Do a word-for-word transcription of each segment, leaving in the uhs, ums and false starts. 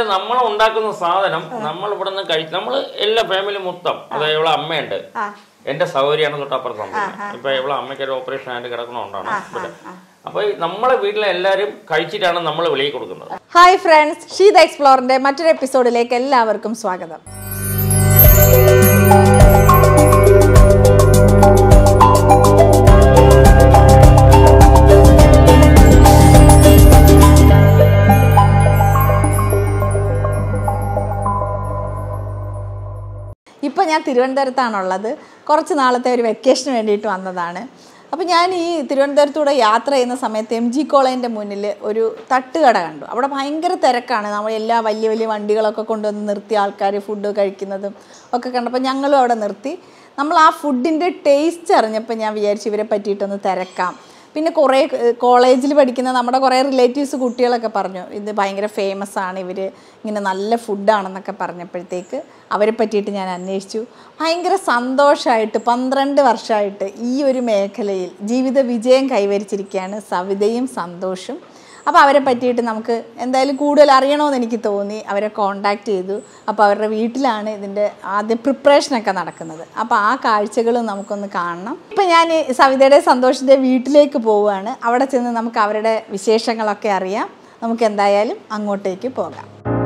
വെച്ചാൽ നമ്മൾ ഉണ്ടാക്കുന്ന സാധനം നമ്മൾ ഇവിടെ നിന്ന് കഴിച്ച് നമ്മൾ എല്ലാ ഫാമിലി മൊത്തം അതായത് ഇവിടെ അമ്മയുണ്ട്, എന്റെ സൗകര്യമാണ് തൊട്ടപ്പുറം സംഭവിക്കുന്നത്. ഇപ്പൊ ഇവിടെ അമ്മയ്ക്ക് ഒരു ഓപ്പറേഷൻ ആയിട്ട് കിടക്കണോണ്ടാണ് ഇവിടെ. അപ്പൊ നമ്മളെ വീട്ടിലെ എല്ലാവരും കഴിച്ചിട്ടാണ് നമ്മൾ വെളിയിൽ കൊടുക്കുന്നത്. ഹായ് ഫ്രണ്ട്സ്, ഷീത എക്സ്പ്ലോറിന്റെ മറ്റൊരു എപ്പിസോഡിലേക്ക് എല്ലാവർക്കും സ്വാഗതം. ഇപ്പോൾ ഞാൻ തിരുവനന്തപുരത്താണുള്ളത്. കുറച്ച് നാളത്തെ ഒരു വെക്കേഷന് വേണ്ടിയിട്ട് വന്നതാണ്. അപ്പോൾ ഞാൻ ഈ തിരുവനന്തപുരത്തൂടെ യാത്ര ചെയ്യുന്ന സമയത്ത് എം ജി കോളേജിൻ്റെ മുന്നിൽ ഒരു തട്ടുകട കണ്ടു. അവിടെ ഭയങ്കര തിരക്കാണ്. നമ്മൾ എല്ലാ വലിയ വലിയ വണ്ടികളൊക്കെ കൊണ്ടുവന്ന് നിർത്തി ആൾക്കാർ ഫുഡ് കഴിക്കുന്നതും ഒക്കെ കണ്ടപ്പോൾ ഞങ്ങളും അവിടെ നിർത്തി. നമ്മൾ ആ ഫുഡിൻ്റെ ടേസ്റ്റ് അറിഞ്ഞപ്പോൾ ഞാൻ വിചാരിച്ചു ഇവരെ പറ്റിയിട്ടൊന്ന് തിരക്കാം. പിന്നെ കുറേ കോളേജിൽ പഠിക്കുന്ന നമ്മുടെ കുറേ റിലേറ്റീവ്സ് കുട്ടികളൊക്കെ പറഞ്ഞു ഇത് ഭയങ്കര ഫേമസ് ആണ്, ഇവർ ഇങ്ങനെ നല്ല ഫുഡാണെന്നൊക്കെ പറഞ്ഞപ്പോഴത്തേക്ക് അവരെ പറ്റിയിട്ട് ഞാൻ അന്വേഷിച്ചു. ഭയങ്കര സന്തോഷമായിട്ട് പന്ത്രണ്ട് വർഷമായിട്ട് ഈ ഒരു മേഖലയിൽ ജീവിത വിജയം കൈവരിച്ചിരിക്കുകയാണ് സവിതയും സന്തോഷും. അപ്പോൾ അവരെ പറ്റിയിട്ട് നമുക്ക് എന്തായാലും കൂടുതൽ അറിയണമെന്ന് എനിക്ക് തോന്നി. അവരെ കോണ്ടാക്ട് ചെയ്തു. അപ്പോൾ അവരുടെ വീട്ടിലാണ് ഇതിൻ്റെ ആദ്യം പ്രിപ്പറേഷനൊക്കെ നടക്കുന്നത്. അപ്പോൾ ആ കാഴ്ചകളും നമുക്കൊന്ന് കാണണം. ഇപ്പം ഞാൻ സവിതയുടെ സന്തോഷിൻ്റെ വീട്ടിലേക്ക് പോവുകയാണ്. അവിടെ ചെന്ന് നമുക്ക് അവരുടെ വിശേഷങ്ങളൊക്കെ അറിയാം. നമുക്ക് എന്തായാലും അങ്ങോട്ടേക്ക് പോകാം.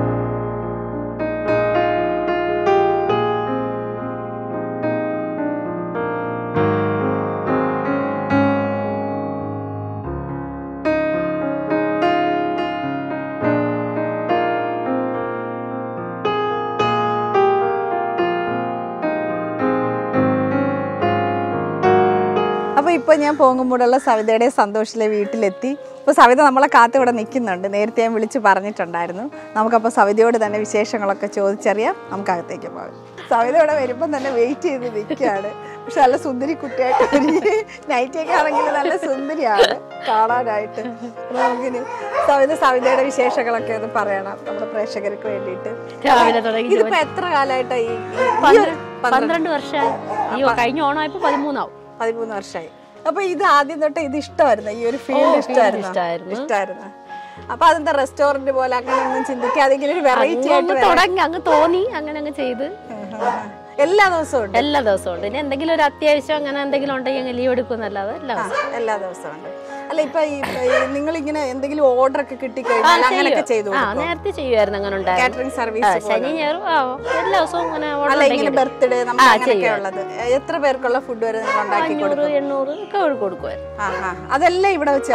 അപ്പോൾ ഇപ്പോൾ ഞാൻ പോകുമ്പോഴുള്ള സവിതയുടെ സന്തോഷിലെ വീട്ടിലെത്തി. ഇപ്പോൾ സവിത നമ്മളെ കാത്ത് ഇവിടെ നിൽക്കുന്നുണ്ട്. നേരത്തെ ഞാൻ വിളിച്ച് പറഞ്ഞിട്ടുണ്ടായിരുന്നു. നമുക്കപ്പോൾ സവിതയോട് തന്നെ വിശേഷങ്ങളൊക്കെ ചോദിച്ചറിയാം. നമുക്കകത്തേക്ക് പോകാം. സവിത ഇവിടെ വരുമ്പം തന്നെ വെയിറ്റ് ചെയ്ത് നിൽക്കുകയാണ്. പക്ഷെ നല്ല സുന്ദരി കുട്ടിയായിട്ട് നൈറ്റൊക്കെ ആണെങ്കിൽ നല്ല സുന്ദരിയാണ് കാണാനായിട്ട്. നമുക്കിനി സവിത സവിതയുടെ വിശേഷങ്ങളൊക്കെ ഒന്ന് പറയണം നമ്മുടെ പ്രേക്ഷകർക്ക് വേണ്ടിയിട്ട്. ഇതിപ്പോ എത്ര കാലമായിട്ടായി? പന്ത്രണ്ട് വർഷമായി. കഴിഞ്ഞ ഓണമായപ്പോ പതിമൂന്നാവും. പതിമൂന്ന് വർഷമായി. അപ്പൊ ഇത് ആദ്യം തൊട്ട് ഇത് ഇഷ്ടമായിരുന്നു, ഈ ഒരു ഫീൽഡ് ഇഷ്ടമായിരുന്നു ഇഷ്ടമായിരുന്നു അപ്പൊ അതെന്താ റെസ്റ്റോറന്റ് പോലെ അങ്ങനെ ഒന്നും ചിന്തിക്കാതെ ഒരു വെറൈറ്റി ആയിട്ട് തുടങ്ങി അങ്ങ് തോന്നി, അങ്ങനെ അങ്ങ് ചെയ്ത് എല്ലാ ദിവസവും ഉണ്ട്. എല്ലാ ദിവസവും ഉണ്ട്. പിന്നെ എന്തെങ്കിലും ഒരു അത്യാവശ്യം അങ്ങനെ എന്തെങ്കിലും ഉണ്ടെങ്കിൽ ലീവ് എടുക്കുന്നല്ലാതെ എല്ലാ എല്ലാ ദിവസവും ഉണ്ട്. അല്ല ഇപ്പൊ നിങ്ങൾ ഇങ്ങനെ എന്തെങ്കിലും ഓർഡർ ഒക്കെ കിട്ടിക്കഴിഞ്ഞാൽ അങ്ങനെയൊക്കെ ചെയ്തു? നേരത്തെ ചെയ്യുമായിരുന്നു. അങ്ങനെ കാറ്ററിംഗ് സർവീസ് ശനി ഞായറും എല്ലാ ദിവസവും ഇങ്ങനെ ബർത്ത് ഡേ അങ്ങനെയൊക്കെ ഉള്ളത്. എത്ര പേർക്കുള്ള ഫുഡ് വരെ നിങ്ങൾ ഉണ്ടാക്കി കൊടുക്കും? എണ്ണൂറ് ഒക്കെ കൊടുക്കുമായിരുന്നു. അതെല്ലാം ഇവിടെ വെച്ച്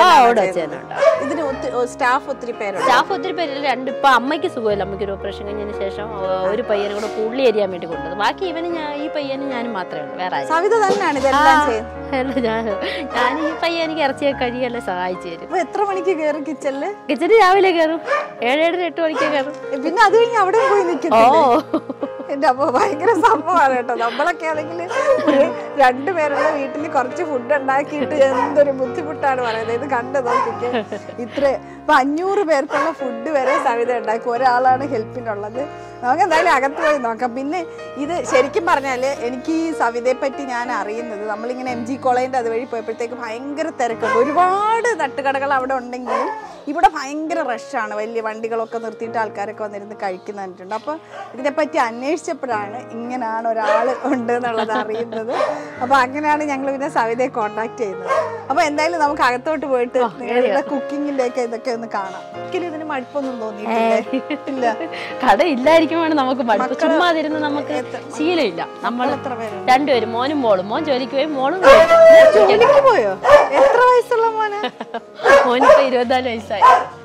ഇതിന് സ്റ്റാഫ് ഒത്തിരി പേരുണ്ട്. സ്റ്റാഫ് ഒത്തിരി പേരില്ല. രണ്ട് ഇപ്പൊ അമ്മയ്ക്ക് സുഖമില്ല. അമ്മയ്ക്ക് ഒരു ഓപ്പറേഷൻ കഴിഞ്ഞതിന് ശേഷം ഒരു പയ്യനെ കൂടെ പുള്ളി എരിയാൻ വേണ്ടി കൊണ്ടത്. ബാക്കി ഇവന് ഈ പയ്യനും ഞാനും മാത്രമേ ഉള്ളൂ. വേറെ സവിത തന്നെയാണ് ഇതെല്ലാം ചെയ്യുന്നത്. ഞാൻ ഞാൻ ഈ പയ്യൻ എനിക്ക് ഇറച്ചിയൊക്കെ കഴിയെല്ലാം സഹായിച്ചു തരും. എത്ര മണിക്ക് കയറും കിച്ചണില്? കിച്ചണിൽ രാവിലെ കയറും. ഏഴേഴര എട്ട് മണിക്ക് കയറും. പിന്നെ അത് കഴിഞ്ഞ് അവിടെ പോയി നിൽക്കുന്നു. എന്റെ അപ്പൊ ഭയങ്കര സംഭവമാണ് കേട്ടോ. നമ്മളൊക്കെ ആണെങ്കിൽ രണ്ടുപേരുള്ള വീട്ടിൽ കുറച്ച് ഫുഡ് ഉണ്ടാക്കിയിട്ട് എന്തൊരു ബുദ്ധിമുട്ടാണ് പറയുന്നത്. ഇത് കണ്ടു നോക്കിക്ക്. ഇത്ര ഇപ്പൊ അഞ്ഞൂറ് പേർക്കുള്ള ഫുഡ് വരെ സവിത ഉണ്ടാക്കും. ഒരാളാണ് ഹെൽപ്പിനുള്ളത്. നമുക്ക് എന്തായാലും അകത്ത് പോയി നോക്കാം. പിന്നെ ഇത് ശരിക്കും പറഞ്ഞാല് എനിക്ക് ഈ സവിതയെ പറ്റി ഞാൻ അറിയുന്നത് നമ്മളിങ്ങനെ എം ജി കോളേജിന്റെ അതുവഴി പോയപ്പോഴത്തേക്ക് ഭയങ്കര തിരക്കുണ്ട്. ഒരുപാട് തട്ടുകടകൾ അവിടെ ഉണ്ടെങ്കിലും ഇവിടെ ഭയങ്കര റഷാണ്. വലിയ വണ്ടികളൊക്കെ നിർത്തിയിട്ട് ആൾക്കാരൊക്കെ വന്നിരുന്ന് കഴിക്കുന്നുണ്ട്. അപ്പോൾ ഇതിനെപ്പറ്റി അന്വേഷിച്ചപ്പോഴാണ് ഇങ്ങനെയാണ് ഒരാൾ ഉണ്ട് എന്നുള്ളത് അറിയുന്നത്. അപ്പോൾ അങ്ങനെയാണ് ഞങ്ങൾ പിന്നെ സവിതയെ കോണ്ടാക്ട് ചെയ്യുന്നത്. അപ്പോൾ എന്തായാലും നമുക്ക് അകത്തോട്ട് പോയിട്ട് നിങ്ങളുടെ കുക്കിങ്ങിന്റെ ഒക്കെ ഇതൊക്കെ ഒന്ന് കാണാം. ഒരിക്കലും ഇതിന് മടുപ്പൊന്നും തോന്നിയിട്ടില്ല. കട ഇല്ലായിരിക്കും നമുക്ക് മടുപ്പ്. ചുമ്മാതിരുന്ന് നമുക്ക് ശീലമില്ല. നമ്മൾ രണ്ടുപേരും മോനും മോളും. മോൻ ജോലിക്ക് പോയി, മോളും ജോലിക്ക് പോയോ? എത്ര വയസ്സുള്ള മോന്? മോനിപ്പോ ഇരുപത്തിനാല് വയസ്സായി.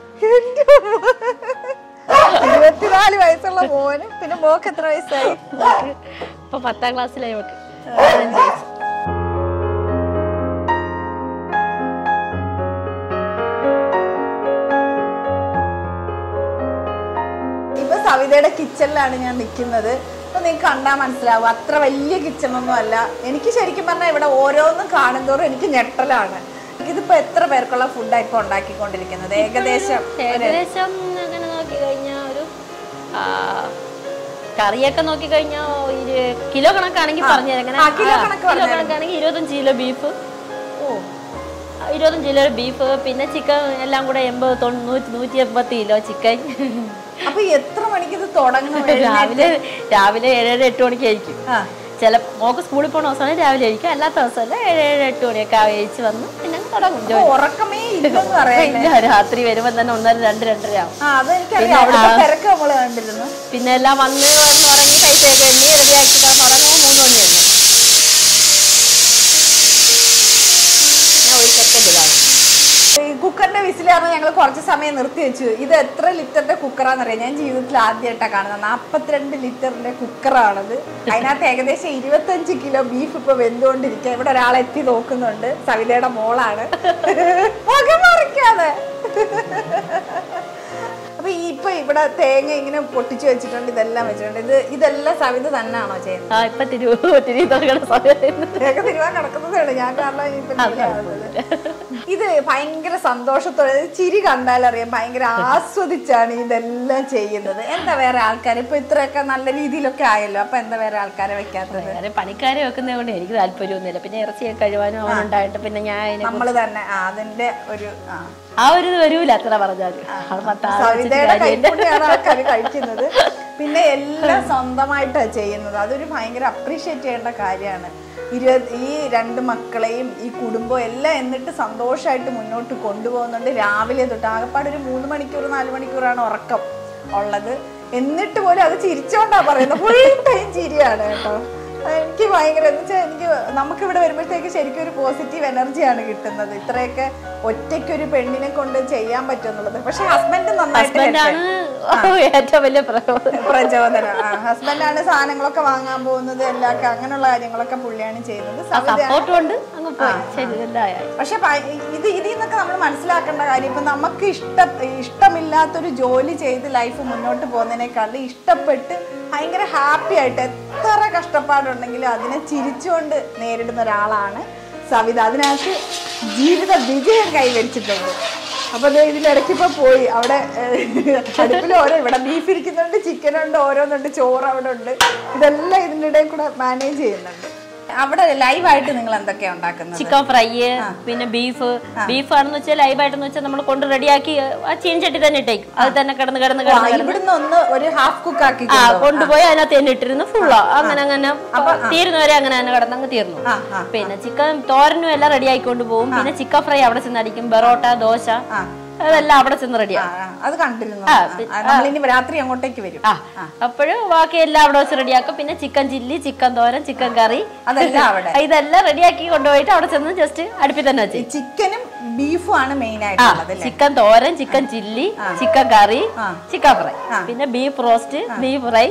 ഇരുപത്തിനാല് വയസ്സുള്ള മോന്. പിന്നെ മോക്ക് എത്ര വയസ്സായി? ഇപ്പൊ പത്താം ക്ലാസ്സിലായി. അവൾക്ക് സവിതയുടെ കിച്ചണിലാണ് ഞാൻ നിൽക്കുന്നത്. അപ്പൊ നിങ്ങൾക്ക് കണ്ടാൽ മനസ്സിലാവും അത്ര വലിയ കിച്ചണൊന്നും അല്ല. എനിക്ക് ശരിക്കും പറഞ്ഞാൽ ഇവിടെ ഓരോന്നും കാണുന്തോറും എനിക്ക് ഞെട്ടലാണ്. ഇതിപ്പോ എത്ര പേർക്കുള്ള ഫുഡാണ് ഇപ്പൊ ഉണ്ടാക്കിക്കൊണ്ടിരിക്കുന്നത്? ഏകദേശം ഏകദേശം അങ്ങനെ നോക്കി കഴിഞ്ഞാൽ ഒരു കറിയൊക്കെ നോക്കി കഴിഞ്ഞാൽ കിലോ കണക്കാണെങ്കിൽ പറഞ്ഞു കിലോ കണക്കാണെങ്കിൽ ഇരുപത്തഞ്ച് കിലോ ബീഫ്, ഇരുപത്തഞ്ച് കിലോ ബീഫ്, പിന്നെ ചിക്കൻ എല്ലാം കൂടെ എൺപത് തൊണ്ണൂറ്റി നൂറ്റി എൺപത്തി കിലോ ചിക്കൻ. അപ്പൊ എത്ര മണിക്ക് ഇത് തുടങ്ങും? രാവിലെ രാവിലെ ഏഴര എട്ട് മണിക്ക് ആയിരിക്കും. ചില മോക്ക് സ്കൂളിൽ പോകുന്ന ദിവസമാണ് രാവിലെ ആയിരിക്കും, അല്ലാത്ത ദിവസമല്ല ഏഴ് ഏഴ് എട്ട് മണിയൊക്കെ കഴിച്ച് വന്ന് പിന്നെ തുടങ്ങും. ഉറക്കമേ ഇല്ല. രാത്രി വരുമ്പോ തന്നെ ഒന്നര രണ്ട് രണ്ടര ആവും. പിന്നെ എല്ലാം വന്ന് വന്ന് ഉറങ്ങി കഴിച്ചൊക്കെ എണ്ണി റെഡിയാക്കി ഉറങ്ങുമ്പോൾ മൂന്ന് മണി തന്നെ. ഞാൻ ഒരു സെക്കൻഡ് കാണും. ഈ കുക്കറിന്റെ വിസിലാകുമ്പോൾ ഞങ്ങൾ കുറച്ച് സമയം നിർത്തി വെച്ചു. ഇത് എത്ര ലിറ്ററിന്റെ കുക്കറാന്നറിയാം? ഞാൻ ജീവിതത്തിൽ ആദ്യമായിട്ടാണ് കാണുന്നത്. നാൽപ്പത്തിരണ്ട് ലിറ്ററിന്റെ കുക്കറാണത്. അതിനകത്ത് ഏകദേശം ഇരുപത്തഞ്ച് കിലോ ബീഫ് ഇപ്പൊ വെന്തുകൊണ്ടിരിക്കുക. ഇവിടെ ഒരാളെത്തി നോക്കുന്നുണ്ട്, സവിതയുടെ മോളാണ്. മറിക്കാതെ അപ്പൊ ഇപ്പൊ ഇവിടെ തേങ്ങ ഇങ്ങനെ പൊട്ടിച്ചു വെച്ചിട്ടുണ്ട്, ഇതെല്ലാം വെച്ചിട്ടുണ്ട്. ഇത് ഇതെല്ലാം സവിത തന്നെയാണോ ചെയ്യുന്നത്? തേങ്ങ തിരുവാൻ കിടക്കുന്നതാണ് ഞാൻ. കാരണം ഇത് ഭയങ്കര സന്തോഷത്തോടെ, ചിരി കണ്ടാലറിയാം ഭയങ്കര ആസ്വദിച്ചാണ് ഇതെല്ലാം ചെയ്യുന്നത്. എന്താ വേറെ ആൾക്കാർ ഇപ്പൊ ഇത്രയൊക്കെ നല്ല രീതിയിലൊക്കെ ആയല്ലോ, അപ്പൊ എന്താ വേറെ ആൾക്കാരെ വെക്കാത്തത്? പണിക്കാരെ വെക്കുന്നത് കൊണ്ട് എനിക്ക് താല്പര്യമൊന്നുമില്ല. പിന്നെ ഇറച്ചിയൊക്കെ കഴിവാനും അവനുണ്ടായിട്ട് പിന്നെ ഞാൻ നമ്മള് തന്നെ അതിന്റെ ഒരു ആ ഒരു ഇത് വരൂല അത്ര പറഞ്ഞാൽ. സവിതയുടെ കൈപ്പുണ്യാണ് ആൾക്കാർ കഴിക്കുന്നത്. പിന്നെ എല്ലാം സ്വന്തമായിട്ടാണ് ചെയ്യുന്നത്. അതൊരു ഭയങ്കര അപ്രീഷിയേറ്റ് ചെയ്യേണ്ട കാര്യമാണ്. ഇരുപത് ഈ രണ്ട് മക്കളെയും ഈ കുടുംബവും എല്ലാം എന്നിട്ട് സന്തോഷമായിട്ട് മുന്നോട്ട് കൊണ്ടുപോകുന്നുണ്ട്. രാവിലെ തൊട്ട് ആകെപ്പാട് ഒരു മൂന്ന് മണിക്കൂർ നാല് മണിക്കൂറാണ് ഉറക്കം ഉള്ളത്. എന്നിട്ട് പോലും അത് ചിരിച്ചോണ്ടാ പറയുന്നത്. ഫുൾ ടൈം ചിരിയാണ് കേട്ടോ. എനിക്ക് ഭയങ്കര എന്ന് വെച്ചാൽ എനിക്ക് നമുക്കിവിടെ വരുമ്പോഴത്തേക്ക് ശരിക്കും ഒരു പോസിറ്റീവ് എനർജിയാണ് കിട്ടുന്നത്. ഇത്രയൊക്കെ ഒറ്റയ്ക്കൊരു പെണ്ണിനെ കൊണ്ട് ചെയ്യാൻ പറ്റുമെന്നുള്ളത്. പക്ഷെ ഹസ്ബൻഡ് നന്നായിട്ട് ഏറ്റവും വലിയ പ്രചോദനം. ഹസ്ബൻഡാണ് സാധനങ്ങളൊക്കെ വാങ്ങാൻ പോകുന്നത്, എല്ലാ അങ്ങനെയുള്ള കാര്യങ്ങളൊക്കെ പുള്ളിയാണ് ചെയ്യുന്നത്. പക്ഷെ ഇത് ഇതിൽ നിന്നൊക്കെ നമ്മൾ മനസ്സിലാക്കേണ്ട കാര്യം, ഇപ്പൊ നമുക്ക് ഇഷ്ട ഇഷ്ടമില്ലാത്തൊരു ജോലി ചെയ്ത് ലൈഫ് മുന്നോട്ട് പോകുന്നതിനേക്കാളും ഇഷ്ടപ്പെട്ട് ഭയങ്കര ഹാപ്പി ആയിട്ട് എത്ര കഷ്ടപ്പാടുണ്ടെങ്കിലും അതിനെ ചിരിച്ചുകൊണ്ട് നേരിടുന്ന ഒരാളാണ് സവിത. അതിനകത്ത് ജീവിത വിജയം കൈവരിച്ചിട്ടുണ്ട്. അപ്പൊ ഇതിനിടയ്ക്ക് ഇപ്പൊ പോയി അവിടെ അടുപ്പിൽ ഓരോ, ഇവിടെ ബീഫ് ഇരിക്കുന്നുണ്ട്, ചിക്കൻ ഉണ്ട്, ഓരോന്നുണ്ട്, ചോറ് അവിടെ ഉണ്ട്. ഇതെല്ലാം ഇതിൻ്റെ ഇടയിൽ കൂടെ മാനേജ് ചെയ്യുന്നുണ്ട്. അവിടെ ലൈവായിട്ട് നിങ്ങൾ എന്തൊക്കെയാ ഉണ്ടാക്കുന്നത്? ചിക്കൻ ഫ്രൈ, പിന്നെ ബീഫ്. ബീഫ് ആണെന്ന് വെച്ചാൽ ലൈവായിട്ടെന്ന് വെച്ചാൽ നമ്മൾ കൊണ്ട് റെഡിയാക്കി ആ ചീൻചട്ടി തന്നെ ഇട്ടേക്കും. അത് തന്നെ കിടന്ന് കിടന്ന് ഇവിടുന്ന് ഒന്ന് ഒരു ഹാഫ് കുക്ക് ആക്കി കൊണ്ടുപോയി അതിനകത്ത് തന്നെ ഇട്ടിരുന്നു ഫുള്ളോ. അങ്ങനെ അങ്ങനെ തീരുന്നവരെ അങ്ങനെ തന്നെ കിടന്ന് അങ്ങ് തീർന്നു. പിന്നെ ചിക്കൻ തോരനും എല്ലാം റെഡി ആയിക്കൊണ്ട് പോകും. പിന്നെ ചിക്കൻ ഫ്രൈ അവിടെ ചെന്ന് അടിക്കും. ബെറോട്ട, ദോശ, അതെല്ലാം അവിടെ ചെന്ന് റെഡിയാണ്. അത് കണ്ടിരുന്നു. രാത്രി അങ്ങോട്ടേക്ക് വരും. അപ്പോഴും ബാക്കി എല്ലാം അവിടെ വെച്ച് റെഡിയാക്കും. പിന്നെ ചിക്കൻ ചില്ലി, ചിക്കൻ തോരൻ, ചിക്കൻ കറി, അതെല്ലാം അവിടെ ഇതെല്ലാം റെഡിയാക്കി കൊണ്ടുപോയിട്ട് അവിടെ ചെന്ന് ജസ്റ്റ് അടുപ്പിൽ തന്നെ വെച്ച്. ചിക്കനും ബീഫും ആണ് മെയിൻ ആയിട്ടുള്ളത്. ചിക്കൻ തോരൻ, chicken chilli, chicken curry, chicken fry, പിന്നെ beef roast, beef fry,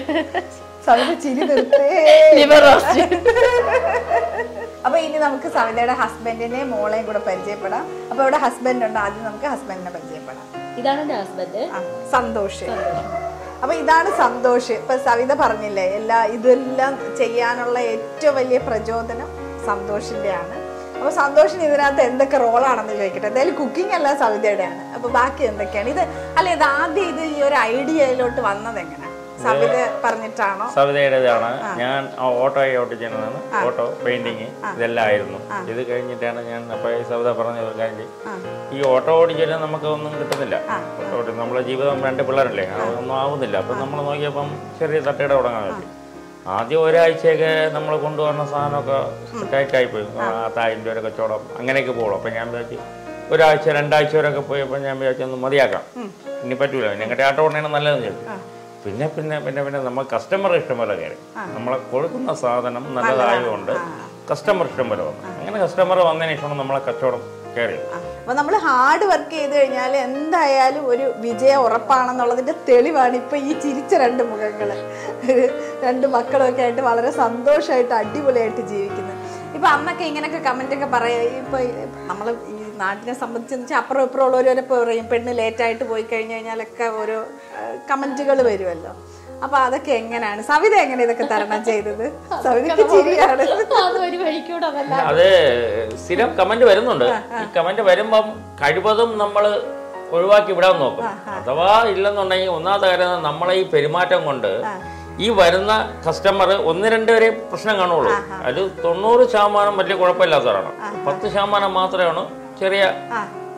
liver roast. അപ്പൊ ഇനി നമുക്ക് സവിതയുടെ ഹസ്ബൻഡിനെ മോളെയും കൂടെ പരിചയപ്പെടാം. അപ്പൊ ഇവിടെ ഹസ്ബൻഡ് ഉണ്ട്, ആദ്യം നമുക്ക് ഹസ്ബൻഡിനെ പരിചയപ്പെടാം. ഇതാണ് എന്റെ ഹസ്ബൻഡ്, സന്തോഷ്. അപ്പൊ ഇതാണ് സന്തോഷ്. ഇപ്പൊ സവിത പറഞ്ഞില്ലേ, എല്ലാ ഇതെല്ലാം ചെയ്യാനുള്ള ഏറ്റവും വലിയ പ്രചോദനം സന്തോഷിന്റെ ആണ്. അപ്പൊ സന്തോഷിന് ഇതിനകത്ത് എന്തൊക്കെ റോളാണെന്ന് ചോദിക്കട്ടെ. എന്തായാലും കുക്കിംഗ് അല്ല സവിതയുടെയാണ്. അപ്പൊ ബാക്കി എന്തൊക്കെയാണ് ഇത്? അല്ല, ഇത് ആദ്യം ഇത് ഈ ഒരു ഐഡിയയിലോട്ട് വന്നത് എങ്ങനെ? സവിത പറഞ്ഞിട്ടാണോ? സവിതയുടേതാണ്. ഞാൻ ഓട്ടോ ഓട്ടിച്ചതാണ്. ഓട്ടോ പെയിന്റിങ് ഇതെല്ലാം ആയിരുന്നു. ഇത് കഴിഞ്ഞിട്ടാണ് ഞാൻ അപ്പൊ സവിത പറഞ്ഞ ഒരു കാര്യം, ഈ ഓട്ടോ ഓടിച്ചാൽ നമുക്ക് ഒന്നും കിട്ടുന്നില്ല. ഓട്ടോ ഓടി നമ്മളെ ജീവിതം രണ്ട് പിള്ളേരല്ലേ, അതൊന്നും ആവുന്നില്ല. അപ്പൊ നമ്മൾ നോക്കിയപ്പം ചെറിയ തട്ടുകട തുടങ്ങാൻ പറ്റി. ആദ്യം ഒരാഴ്ചയൊക്കെ നമ്മൾ കൊണ്ടുവന്ന സാധനമൊക്കെ ടൈറ്റായിപ്പോയി. പത്തായിരം രൂപ കച്ചവടം അങ്ങനെയൊക്കെ പോകും. അപ്പം ഞാൻ വിചാരിച്ചു ഒരാഴ്ച രണ്ടാഴ്ച വരെയൊക്കെ പോയപ്പോൾ ഞാൻ വിചാരിച്ചു ഒന്ന് മതിയാക്കാം, ഇനി പറ്റൂല, ഞങ്ങളുടെ ആട്ടോ ഓടണേണ് നല്ലതെന്ന് ചോദിച്ചു. പിന്നെ പിന്നെ പിന്നെ പിന്നെ നമ്മൾ കസ്റ്റമർ ഇഷ്ടംപോലെ കയറി. നമ്മളെ കൊടുക്കുന്ന സാധനം നല്ലതായതുകൊണ്ട് കസ്റ്റമർ ഇഷ്ടംപോലെ വന്നു. അങ്ങനെ കസ്റ്റമർ വന്നതിന് ശേഷം നമ്മളെ കച്ചവടം കയറി. അപ്പൊ നമ്മൾ ഹാർഡ് വർക്ക് ചെയ്ത് കഴിഞ്ഞാൽ എന്തായാലും ഒരു വിജയം ഉറപ്പാണെന്നുള്ളതിന്റെ തെളിവാണ് ഇപ്പൊ ഈ ചിരിച്ച രണ്ട് മുഖങ്ങള്. രണ്ട് മക്കളൊക്കെ ആയിട്ട് വളരെ സന്തോഷമായിട്ട് അടിപൊളിയായിട്ട് ജീവിക്കുന്നത്. ഇപ്പൊ അന്നൊക്കെ ഇങ്ങനെയൊക്കെ കമന്റ് ഒക്കെ പറയാ. ഇപ്പൊ നമ്മള് ഈ നാട്ടിനെ സംബന്ധിച്ചെന്ന് വെച്ചാൽ അപ്പുറം ഇപ്പുറം ഉള്ളവരെ പറയും പെണ്ണ് ലേറ്റായിട്ട് പോയി കഴിഞ്ഞു കഴിഞ്ഞാലൊക്കെ ഓരോ കമന്റുകൾ വരുമല്ലോ. അപ്പൊ അതൊക്കെ എങ്ങനെയാണ് സവിത എങ്ങനെ ഇതൊക്കെ തരണം ചെയ്തത്? സവിതയ്ക്ക് ചിരിയാണ്. അത് സ്ഥിരം കമന്റ് വരുന്നുണ്ട്. ഈ കമന്റ് വരുമ്പം കഴിവതും നമ്മള് ഒഴിവാക്കി വിടാൻ നോക്കും. അഥവാ ഇല്ലെന്നുണ്ടെങ്കിൽ ഒന്നാമത്തെ കാര്യം നമ്മളെ ഈ പെരുമാറ്റം കൊണ്ട് ഈ വരുന്ന കസ്റ്റമർ ഒന്ന് രണ്ട് വരെ പ്രശ്നം കാണുള്ളൂ. അതിൽ തൊണ്ണൂറ് ശതമാനം വലിയ കുഴപ്പമില്ലാത്തവരാണ്. പത്ത് ശതമാനം മാത്രമാണ് ചെറിയ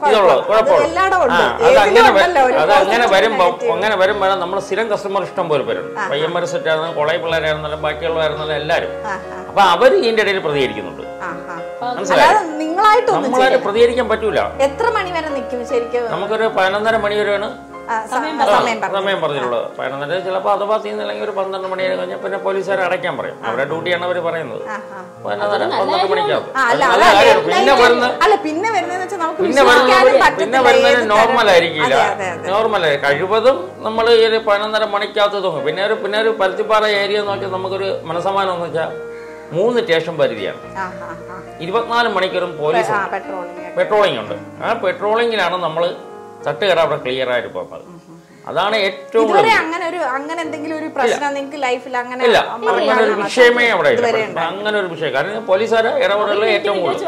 ഇതുള്ളത് കുഴപ്പമില്ല. അത് അങ്ങനെ വരുമ്പോ അങ്ങനെ വരുമ്പോഴാണ് നമ്മൾ സ്ഥിരം കസ്റ്റമർ ഇഷ്ടം പോലെ പേരും പയ്യന്മാർ സെറ്റ് ആയിരുന്നാലും കോളേജ് പിള്ളേരായിരുന്നാലും ബാക്കിയുള്ളവരായിരുന്നാലും എല്ലാവരും. അപ്പൊ അവർ ഇതിന്റെ ഇടയിൽ പ്രതികരിക്കുന്നുണ്ട്. നിങ്ങളായിട്ട് നമ്മളായിട്ട് പ്രതികരിക്കാൻ പറ്റൂല. എത്ര മണി വരെ നിൽക്കും ശരിക്കും? നമുക്കൊരു പതിനൊന്നര മണി വരെയാണ് സമയം പറഞ്ഞിട്ടുള്ളത്. പതിനൊന്നര ചിലപ്പോൾ അഥവാ തീർന്നില്ലെങ്കിൽ ഒരു പന്ത്രണ്ട് മണി വരെ കഴിഞ്ഞാൽ പിന്നെ പോലീസുകാരെ അടയ്ക്കാൻ പറയും. അവരുടെ ഡ്യൂട്ടിയാണ് അവർ പറയുന്നത്. പതിനൊന്നര പന്ത്രണ്ട് മണിക്കാവും. പിന്നെ വരുന്ന പിന്നെ വരുന്നത് പിന്നെ വരുന്നതിന് നോർമൽ ആയിരിക്കില്ല. നോർമൽ കഴിവതും നമ്മൾ ഈ ഒരു പതിനൊന്നര മണിക്കകത്ത് തോന്നും. പിന്നെ ഒരു പിന്നെ ഒരു പരുത്തിപ്പാറ ഏരിയ നോക്കിയാൽ നമുക്കൊരു മനസ്സമാനം എന്ന് വെച്ചാൽ മൂന്ന് സ്റ്റേഷൻ പരിധിയാണ്. ഇരുപത്തിനാല് മണിക്കൂറും പോലീസ് പെട്രോളിംഗ് ഉണ്ട്. ആ പെട്രോളിങ്ങിലാണ് നമ്മൾ തട്ടുകട അവിടെ ക്ലിയർ ആയിട്ട് പോകുന്നത്. അതാണ് ഏറ്റവും അങ്ങനെ ഒരു അങ്ങനെ എന്തെങ്കിലും ഒരു പ്രശ്നം നിങ്ങൾക്ക് ലൈഫിൽ അങ്ങനെ ഇല്ല. അങ്ങനെ ഒരു വിഷയമേ അവിടെ ഇല്ല. അങ്ങനെ ഒരു വിഷയം കാരണം പോലീസുകാരെ ഇടപെടൽ ഏറ്റവും കൂടുതൽ.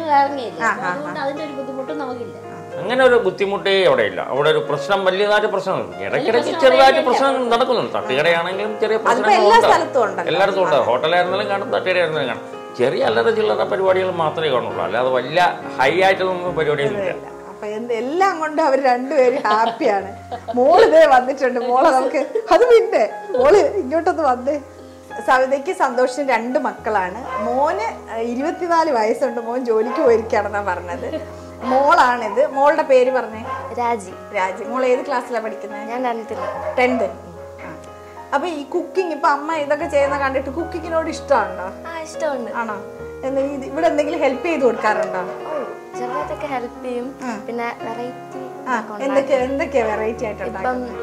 അങ്ങനെ ഒരു ബുദ്ധിമുട്ടേ അവിടെ ഇല്ല. അവിടെ ഒരു പ്രശ്നം വലിയതായിട്ട് പ്രശ്നം ഇടയ്ക്കിടയ്ക്ക് ചെറുതായിട്ട് പ്രശ്നങ്ങൾ നടക്കുന്നുണ്ട്. തട്ടുകടയാണെങ്കിലും ചെറിയ പ്രശ്നങ്ങളുണ്ട്. എല്ലായിടത്തും ഉണ്ട്. ഹോട്ടലായിരുന്നാലും കാണും, തട്ടുകടയായിരുന്നാലും കാണും. ചെറിയ അല്ലറ ചില്ലറ പരിപാടികൾ മാത്രമേ കാണുള്ളൂ. അല്ലാതെ വലിയ ഹൈ ആയിട്ടൊന്നും പരിപാടിയൊന്നുമില്ല. അപ്പൊ എല്ലാം കൊണ്ട് അവർ രണ്ടുപേരും ഹാപ്പിയാണ്. മോള് ഇതേ വന്നിട്ടുണ്ട്. മോളെ നമുക്ക് അത് പിന്നെ മോള് ഇങ്ങോട്ടൊന്ന് വന്നേ. സവിതയ്ക്ക് സന്തോഷിന് രണ്ട് മക്കളാണ്. മോന് ഇരുപത്തിനാല് വയസ്സുണ്ട്. മോൻ ജോലിക്ക് പോയിരിക്കുകയാണെന്നാ പറഞ്ഞത്. മോളാണിത്. മോളുടെ പേര് പറഞ്ഞേ? രാജി. രാജി. മോൾ ഏത് ക്ലാസ്സിലാണ് പഠിക്കുന്നത്? ഞാൻ ടെൻത്ത്. അപ്പൊ ഈ കുക്കിംഗ് ഇപ്പൊ അമ്മ ഇതൊക്കെ ചെയ്യുന്ന കണ്ടിട്ട് കുക്കിങ്ങിനോട് ഇഷ്ടമാണോ? ഇഷ്ടമുണ്ട്. ആണോ? ഇവിടെ എന്തെങ്കിലും ഹെൽപ്പ് ചെയ്ത് കൊടുക്കാറുണ്ടോ? ചെറുതായിട്ടൊക്കെ ഹെൽപ്പ് ചെയ്യും. പിന്നെ വെറൈറ്റി എന്തൊക്കെ എന്തൊക്കെയാ വെറൈറ്റി ആയിട്ട്?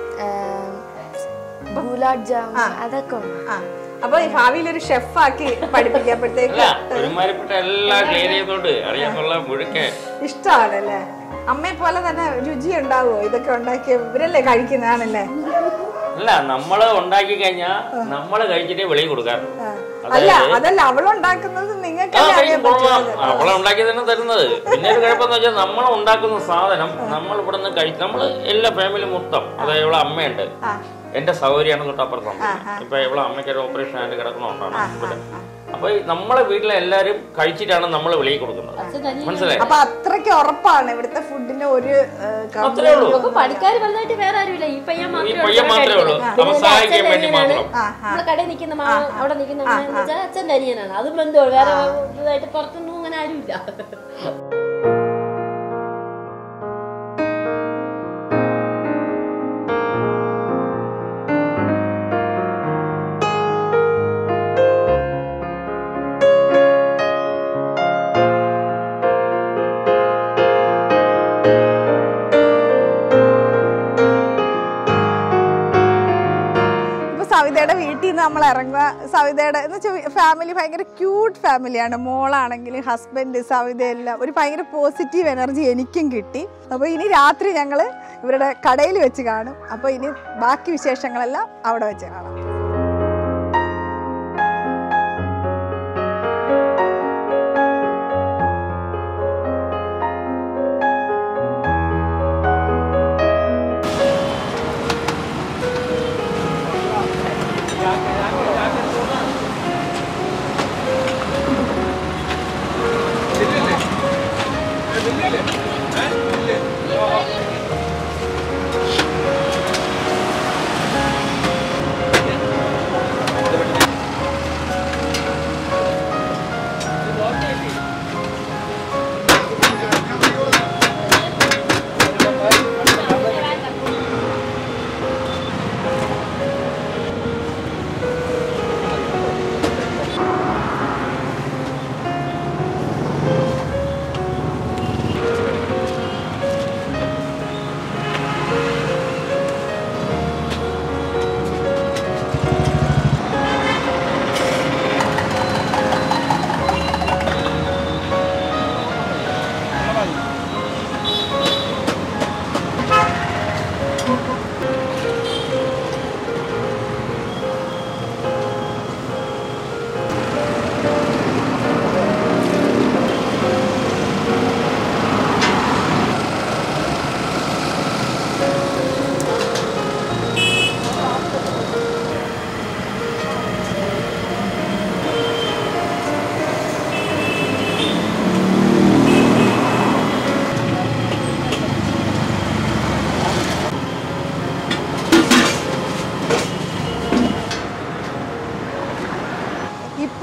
ഗുലാബ് ജാം അതൊക്കെ. അപ്പൊ ഭാവിയിൽ ഒരു ഷെഫ് ആക്കി പഠിപ്പിക്കപ്പോഴത്തേക്ക് ഇഷ്ടമാണല്ലേ? അമ്മയെ പോലെ തന്നെ രുചി ഉണ്ടാവോ ഇതൊക്കെ ഉണ്ടാക്കിയ? ഇവരല്ലേ കഴിക്കുന്നതാണല്ലേ? അല്ല, നമ്മള് ഉണ്ടാക്കി കഴിഞ്ഞാൽ നമ്മള് കഴിച്ചിട്ടേ വെളിയിൽ കൊടുക്കാറുള്ളൂ. അല്ല അതല്ല, അവളുണ്ടാക്കുന്നത് നിങ്ങൾക്ക് അവളുണ്ടാക്കി തന്നെ തരുന്നത്. പിന്നെ ഒരു കുഴപ്പമെന്ന് വെച്ചാൽ നമ്മൾ ഉണ്ടാക്കുന്ന സാധനം നമ്മൾ ഇവിടെ നിന്ന് കഴിക്കും. നമ്മള് എല്ലാ ഫാമിലി മൊത്തം, അതായത് ഇവിടെ അമ്മയുണ്ട്, എന്റെ സൗകര്യമാണ് തൊട്ടപ്പുറത്ത്. ഇപ്പൊ ഇവിടെ അമ്മയ്ക്ക് ഒരു ഓപ്പറേഷൻ ആയിട്ട് കിടക്കണോണ്ടാണ് ഇവിടെ. അപ്പൊ നമ്മളെ വീട്ടിലെ എല്ലാരും കഴിച്ചിട്ടാണ് നമ്മൾ വെളിയിൽ കൊടുക്കുന്നത്. മനസ്സിലായി? അപ്പൊ അത്രയ്ക്ക് ഉറപ്പാണ് ഇവിടുത്തെ ഫുഡിന് ഒരു അത്രേ ഉള്ളൂ. പണിക്കാർ വലുതായിട്ട് വേറെ ആരുമില്ല. ഈ പയ്യൻ മാത്രമേ ഉള്ളൂ. സഹായിക്കാൻ വേണ്ടി മാത്രം. നമ്മളെ കടയിൽ നിൽക്കുന്ന അവിടെ നിൽക്കുന്ന അച്ഛൻ്റെ അനിയനാണ്. അത് ബന്ധുവാണ്. വേറെ ഇതായിട്ട് പുറത്തൊന്നും അങ്ങനെ ആരുമില്ല. സവിതയുടെ വീട്ടിൽ നിന്ന് നമ്മൾ ഇറങ്ങുക. സവിതയുടെ എന്ന് വെച്ചാൽ ഫാമിലി ഭയങ്കര ക്യൂട്ട് ഫാമിലിയാണ്. മോളാണെങ്കിലും ഹസ്ബൻഡ്, സവിത എല്ലാം ഒരു ഭയങ്കര പോസിറ്റീവ് എനർജി എനിക്കും കിട്ടി. അപ്പോൾ ഇനി രാത്രി ഞങ്ങൾ ഇവരുടെ കടയിൽ വെച്ച് കാണും. അപ്പോൾ ഇനി ബാക്കി വിശേഷങ്ങളെല്ലാം അവിടെ വെച്ച് കാണാം.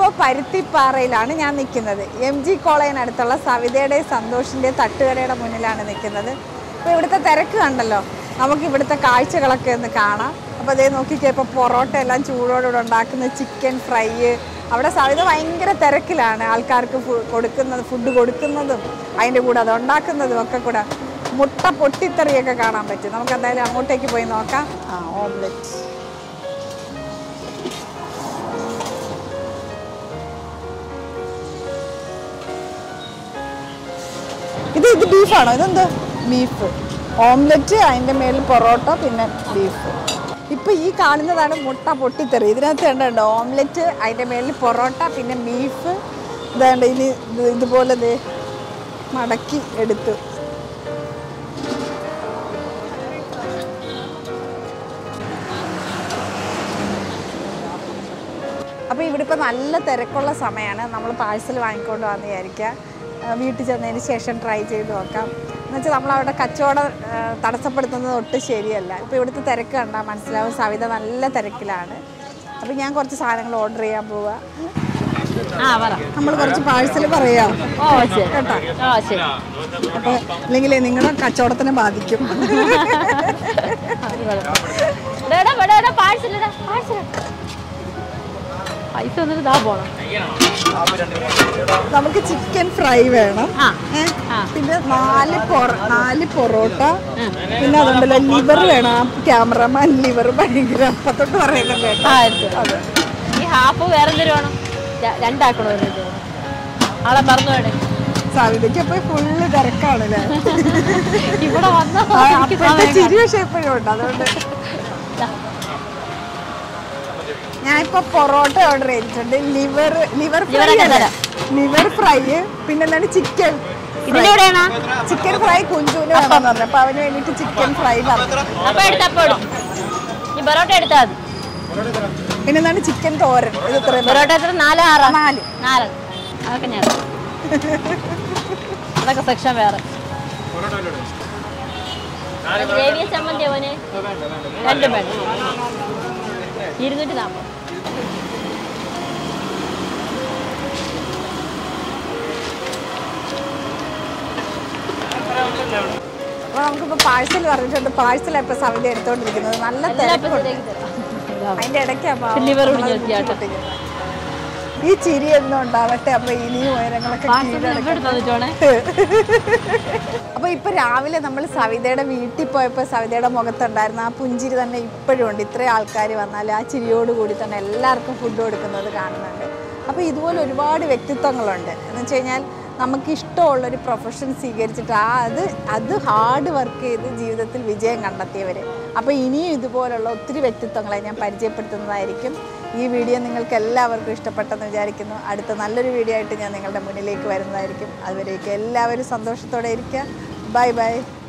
ഇപ്പോൾ പരുത്തിപ്പാറയിലാണ് ഞാൻ നിൽക്കുന്നത്. എം ജി കോളേജിനടുത്തുള്ള സവിതയുടെയും സന്തോഷിൻ്റെയും തട്ടുകടയുടെ മുന്നിലാണ് നിൽക്കുന്നത്. അപ്പോൾ ഇവിടുത്തെ തിരക്ക് കണ്ടല്ലോ, നമുക്ക് ഇവിടുത്തെ കാഴ്ചകളൊക്കെ ഒന്ന് കാണാം. അപ്പോൾ അതേ നോക്കിക്കേ, ഇപ്പോൾ പൊറോട്ട എല്ലാം ചൂടോടുകൂടെ ഉണ്ടാക്കുന്ന ചിക്കൻ ഫ്രൈ. അവിടെ സവിത ഭയങ്കര തിരക്കിലാണ്, ആൾക്കാർക്ക് കൊടുക്കുന്നത് ഫുഡ് കൊടുക്കുന്നതും അതിൻ്റെ കൂടെ അത് ഉണ്ടാക്കുന്നതും ഒക്കെ കൂടെ. മുട്ട പൊട്ടിത്തെറിയൊക്കെ കാണാൻ പറ്റും. നമുക്ക് എന്തായാലും അങ്ങോട്ടേക്ക് പോയി നോക്കാം. ആ ഓംലെറ്റ്, ഇത് ഇത് ബീഫാണോ? ഇതെന്താ? ബീഫ് ഓംലെറ്റ്, അതിൻ്റെ മേളിൽ പൊറോട്ട, പിന്നെ ബീഫ്. ഇപ്പം ഈ കാണുന്നതാണ് മുട്ട പൊട്ടിത്തെറി. ഇതിനകത്ത് കണ്ടോ ഓംലെറ്റ്, അതിൻ്റെ മേളിൽ പൊറോട്ട, പിന്നെ ബീഫ്. ഇതാണ്ട് ഇനി ഇതുപോലെ ഇത് മടക്കി എടുത്തു. അപ്പോൾ ഇവിടെ ഇപ്പോൾ നല്ല തിരക്കുള്ള സമയമാണ്. നമ്മൾ പാഴ്സൽ വാങ്ങിക്കൊണ്ട് വന്ന് വിചാരിക്കുക, വീട്ടിൽ ചെന്നതിന് ശേഷം ട്രൈ ചെയ്ത് നോക്കാം. എന്നുവെച്ചാൽ നമ്മളവിടെ കച്ചവടം തടസ്സപ്പെടുത്തുന്നത് ഒട്ടും ശരിയല്ല. ഇപ്പോൾ ഇവിടുത്തെ തിരക്ക് കണ്ടാൽ മനസ്സിലാവും, സവിത നല്ല തിരക്കിലാണ്. അപ്പോൾ ഞാൻ കുറച്ച് സാധനങ്ങൾ ഓർഡർ ചെയ്യാൻ പോവുക. നമ്മൾ കുറച്ച് പാഴ്സൽ പറയാം കേട്ടോ, അപ്പോൾ അല്ലെങ്കിൽ നിങ്ങളുടെ കച്ചവടത്തിനെ ബാധിക്കും. നമുക്ക് ചിക്കൻ ഫ്രൈ വേണം, പിന്നെ നാല് നാല് പൊറോട്ട, പിന്നെ അതുകൊണ്ടല്ലോ ലിവർ വേണം. ആ ക്യാമറമാൻ ലിവർ ഭയങ്കര അപ്പത്തോട്ട് പറയുന്നത് കേട്ടോ. ഹാഫ് വേറെ എന്തെങ്കിലും വേണം, രണ്ടാക്കണോ ആളെ പറഞ്ഞു വേണേ. സവിതയ്ക്ക് അപ്പൊ ഫുള്ള് തിരക്കാണല്ലേ ഇവിടെ വന്ന ചിരി പക്ഷെ എപ്പോഴും ഉണ്ട്. അതുകൊണ്ട് ഞാനിപ്പോ പൊറോട്ട ഓർഡർ ചെയ്തിട്ടുണ്ട്. Liver liver fry liver fry പിന്നെ എന്താണ് ചിക്കൻ ചിക്കൻ ഫ്രൈ കുഞ്ചുവിന് വേണമെന്ന് പറഞ്ഞു. അപ്പൊ അവന് വേണ്ടിട്ട് ചിക്കൻ ഫ്രൈ പറഞ്ഞു. പൊറോട്ട എടുത്താൽ പിന്നെ എന്താണ് ചിക്കൻ തോരൻ. ഇത് ഇത്രയും പൊറോട്ട എത്ര? നാല് ആറ് നാല് നാല് അതൊക്കെ ഞാൻ അതൊക്കെ സെക്ഷൻ വേറെ. ചമ്മന്തി അവന് രണ്ടും വേണം. ഇരുന്നൂറ്റി നാൽപ്പത്. അപ്പൊ നമുക്കിപ്പോ പാഴ്സൽ പറഞ്ഞിട്ടുണ്ട്. പാഴ്സൽ ഇപ്പൊ സവിത എടുത്തോണ്ടിരിക്കുന്നത്. നല്ല തിരക്കുണ്ട്. അതിന്റെ ഇടയ്ക്ക് ഈ ചിരി എന്നും ഉണ്ടാവട്ടെ. അപ്പൊ ഇനിയും ഉയരങ്ങളൊക്കെ അപ്പൊ ഇപ്പൊ രാവിലെ നമ്മൾ സവിതയുടെ വീട്ടിൽ പോയപ്പോ സവിതയുടെ മുഖത്തുണ്ടായിരുന്ന ആ പുഞ്ചിരി തന്നെ ഇപ്പോഴും ഉണ്ട്. ഇത്രയും ആൾക്കാർ വന്നാൽ ആ ചിരിയോട് കൂടി തന്നെ എല്ലാവർക്കും ഫുഡ് കൊടുക്കുന്നത് കാണുന്നുണ്ട്. അപ്പോൾ ഇതുപോലെ ഒരുപാട് വ്യക്തിത്വങ്ങളുണ്ട്. എന്ന് വെച്ച് കഴിഞ്ഞാൽ നമുക്കിഷ്ടമുള്ളൊരു പ്രൊഫഷൻ സ്വീകരിച്ചിട്ട് ആ അത് അത് ഹാർഡ് വർക്ക് ചെയ്ത് ജീവിതത്തിൽ വിജയം കണ്ടെത്തിയവർ. അപ്പോൾ ഇനിയും ഇതുപോലുള്ള ഒത്തിരി വ്യക്തിത്വങ്ങളെ ഞാൻ പരിചയപ്പെടുത്തുന്നതായിരിക്കും. ഈ വീഡിയോ നിങ്ങൾക്ക് എല്ലാവർക്കും ഇഷ്ടപ്പെട്ടെന്ന് വിചാരിക്കുന്നു. അടുത്ത നല്ലൊരു വീഡിയോ ആയിട്ട് ഞാൻ നിങ്ങളുടെ മുന്നിലേക്ക് വരുന്നതായിരിക്കും. അതുവരേക്കും എല്ലാവരും സന്തോഷത്തോടെ ഇരിക്കുക. Bye by.